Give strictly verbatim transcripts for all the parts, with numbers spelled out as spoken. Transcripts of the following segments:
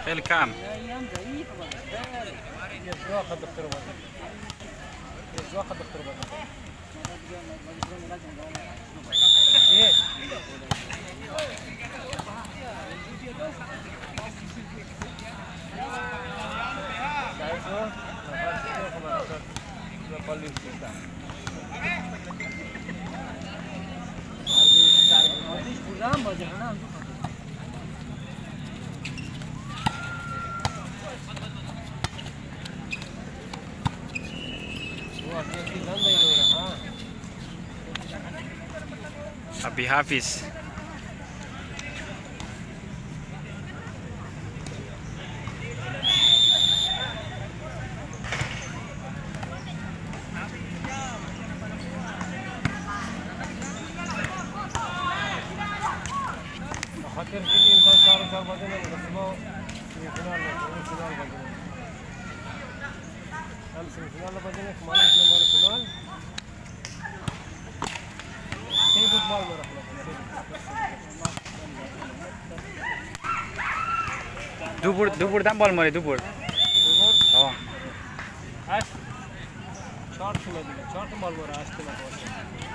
خیلی کم. ايام ضعيفه بقى يزوا خد دكتور بقى يزوا خد دكتور بقى ايه Abi Hafiz. خاطر این انسان چهار چهار بازی نمی‌کنه ما سیمی‌فینال نه فینال بازی هم سیمی‌فینال بازی نه ما نمی‌تونیم وارد فینال سه بود بال مرا دو برد دو بردن بال ماره دو برد. دو برد آه. هشت چهار تا دیگه چهار تا بال مرا هشت تا باشه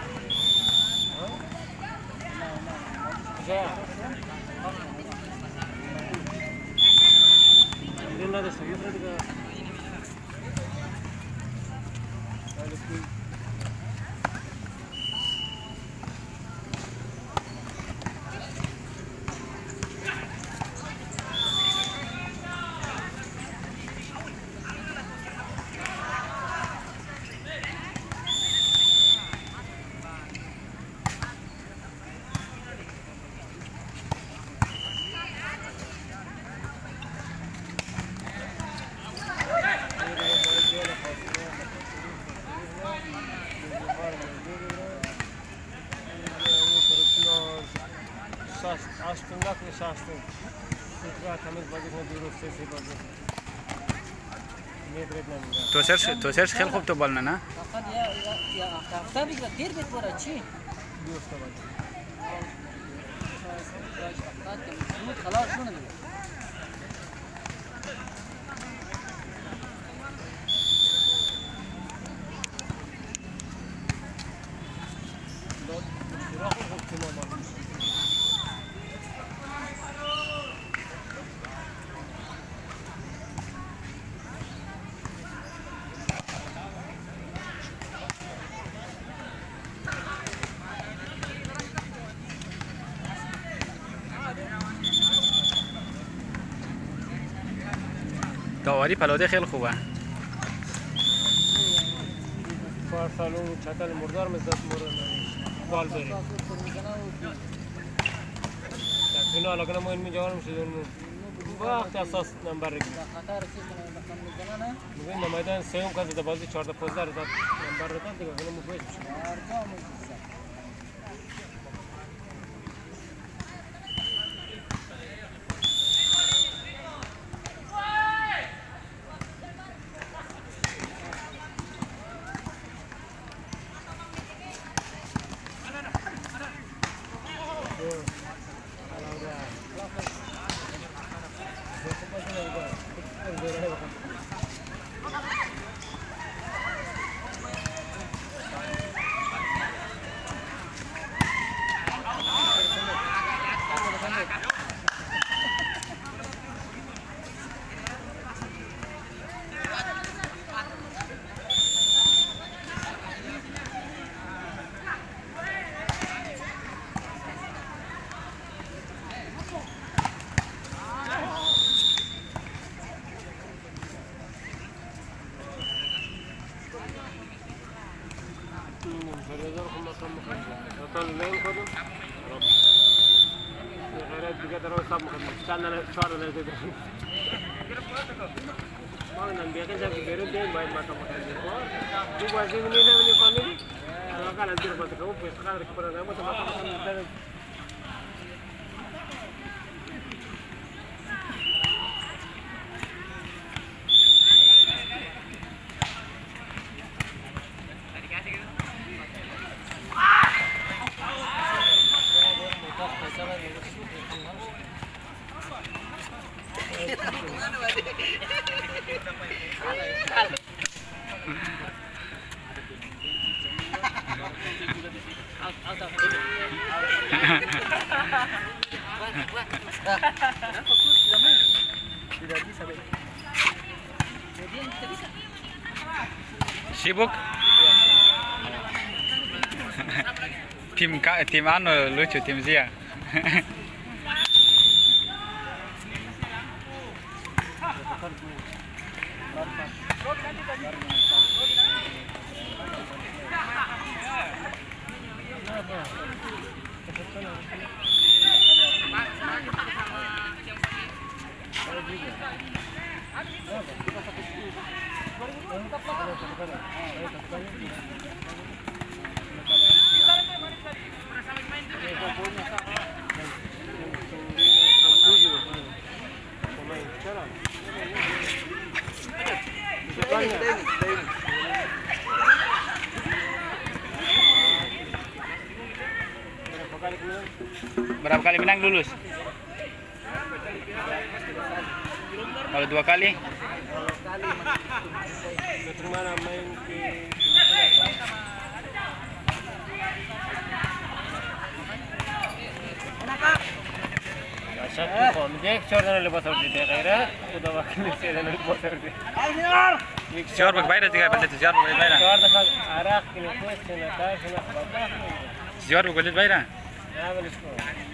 ها نه نه داشته یه دیگه Aslında nişastın. Sıkıntı atamız bazı ne diyoruz sesi bazı. Ne bırakmam lazım. تو سرش تو سرش خیلی خوب تو بال نه نه. فقط یا یا هفته دیگه دیر بیت برای چی؟ بیفته bazı. فقط که مود خلاص شونه دیگه. داوری پلاده خیلی خوبه. پارسالون چتل مردار مزد مورد بال بره. در فینال اگر ما این میجوار میشه اون وقت اساس نمبر رگی. خطر چیز کنه نه؟ میگن نمایدن سوم کسی در بازی چهارده پانزده رد نمبر رد دیگه اون مفید میشه. ارجاع میشه. چند نه چهار نه دیگه ما نمیگه که جایی بیرون دیم باید ما تو مطمئن دو بازی می‌نیم نمی‌نیم فامیلی اگر از دیر بازی کنم پیش خاطر که پرنده ما تو مطمئن Sibuk? tim ka, tim anu lucu, tim Zia. Berapa kali menang lulus? Kalau dua kali? Satu komik, cordan lepas ordi dia kira, udah wakil saya dan lepas ordi. Siar berbayar tiga benda siar berbayar. Cordan arak ini kuis, senata, senata. Siar berbayar. Ah, boleh sekolah.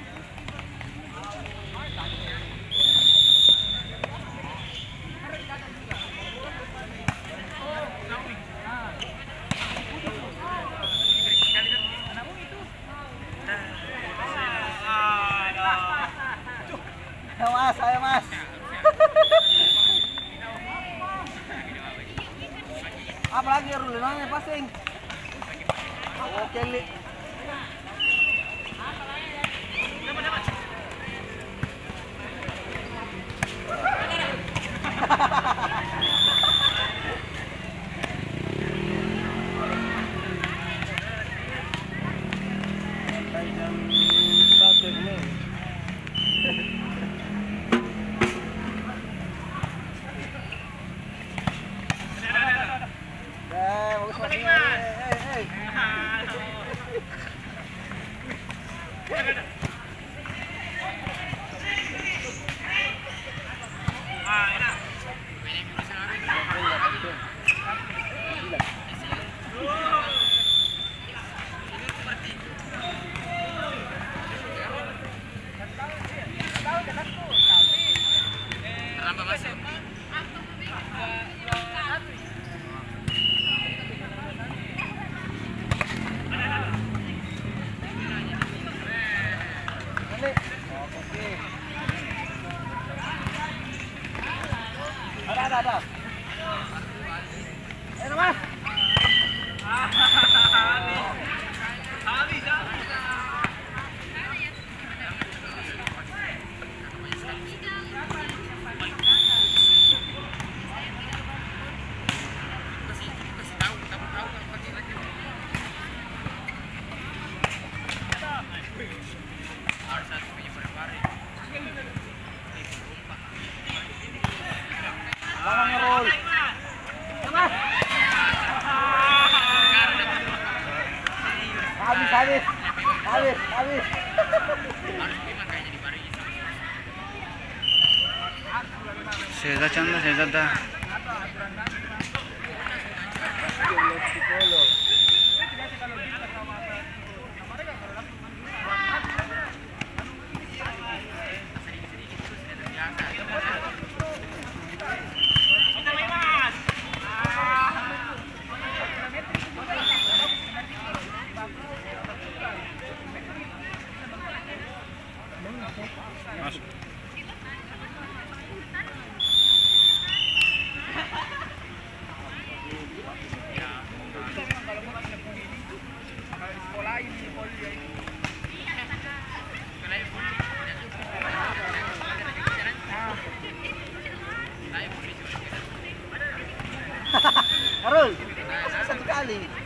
Ayo mas, ayo mas. Apa lagi ya rulenannya passing? Oke li. Ada, ada. Eh, Mas. Lawan ngerol. Mas. Habis, habis. Habis, habis. Seza Chandra, Seza dah. Masuk. Arul, satu kali.